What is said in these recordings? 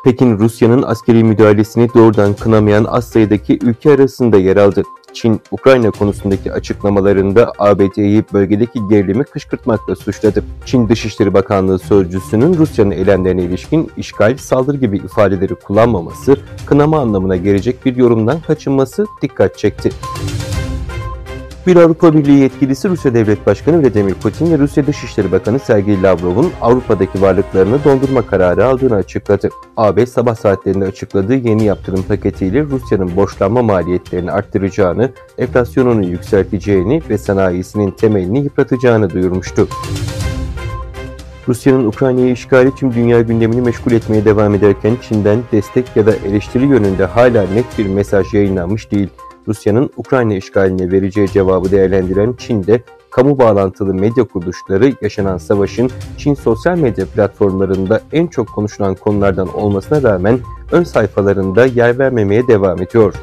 Pekin, Rusya'nın askeri müdahalesini doğrudan kınamayan az sayıdaki ülke arasında yer aldı. Çin, Ukrayna konusundaki açıklamalarında ABD'yi bölgedeki gerilimi kışkırtmakla suçladı. Çin Dışişleri Bakanlığı sözcüsünün Rusya'nın eylemlerine ilişkin işgal, saldırı gibi ifadeleri kullanmaması, kınama anlamına gelecek bir yorumdan kaçınması dikkat çekti. Bir Avrupa Birliği yetkilisi Rusya Devlet Başkanı Vladimir Putin ve Rusya Dışişleri Bakanı Sergey Lavrov'un Avrupa'daki varlıklarını dondurma kararı aldığını açıkladı. AB sabah saatlerinde açıkladığı yeni yaptırım paketiyle Rusya'nın borçlanma maliyetlerini arttıracağını, enflasyonunu yükselteceğini ve sanayisinin temelini yıpratacağını duyurmuştu. Rusya'nın Ukrayna'yı işgali tüm dünya gündemini meşgul etmeye devam ederken Çin'den destek ya da eleştiri yönünde hala net bir mesaj yayınlanmış değil. Rusya'nın Ukrayna işgaline vereceği cevabı değerlendiren Çin'de kamu bağlantılı medya kuruluşları yaşanan savaşın Çin sosyal medya platformlarında en çok konuşulan konulardan olmasına rağmen ön sayfalarında yer vermemeye devam ediyor.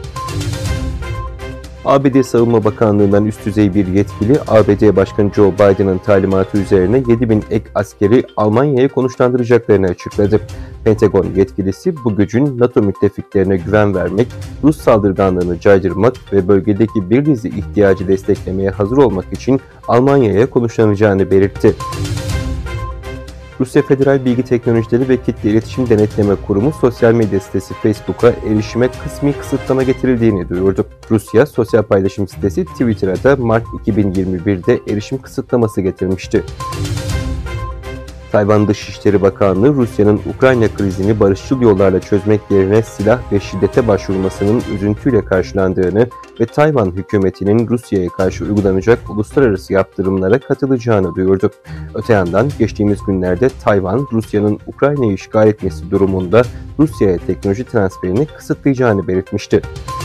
ABD Savunma Bakanlığı'ndan üst düzey bir yetkili, ABD Başkanı Joe Biden'ın talimatı üzerine 7.000 ek askeri Almanya'ya konuşlandıracaklarını açıkladı. Pentagon yetkilisi bu gücün NATO müttefiklerine güven vermek, Rus saldırganlığını caydırmak ve bölgedeki bir dizi ihtiyacı desteklemeye hazır olmak için Almanya'ya konuşlanacağını belirtti. Rusya Federal Bilgi Teknolojileri ve Kitle İletişim Denetleme Kurumu sosyal medya sitesi Facebook'a erişime kısmi kısıtlama getirildiğini duyurdu. Rusya sosyal paylaşım sitesi Twitter'a da Mart 2021'de erişim kısıtlaması getirmişti. Tayvan Dışişleri Bakanlığı, Rusya'nın Ukrayna krizini barışçıl yollarla çözmek yerine silah ve şiddete başvurmasının üzüntüyle karşılandığını ve Tayvan hükümetinin Rusya'ya karşı uygulanacak uluslararası yaptırımlara katılacağını duyurdu. Öte yandan geçtiğimiz günlerde Tayvan, Rusya'nın Ukrayna'yı işgal etmesi durumunda Rusya'ya teknoloji transferini kısıtlayacağını belirtmişti.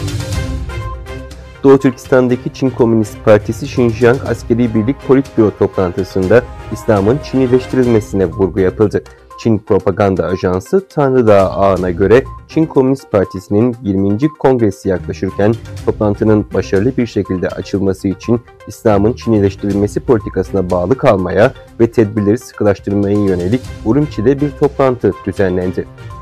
Doğu Türkistan'daki Çin Komünist Partisi Şinjiang Askeri Birlik Politbüro toplantısında İslam'ın Çinileştirilmesine vurgu yapıldı. Çin Propaganda Ajansı Tanrıdağ Ağı'na göre Çin Komünist Partisi'nin 20. kongresi yaklaşırken toplantının başarılı bir şekilde açılması için İslam'ın Çinileştirilmesi politikasına bağlı kalmaya ve tedbirleri sıkılaştırmaya yönelik Urumçi'de bir toplantı düzenlendi.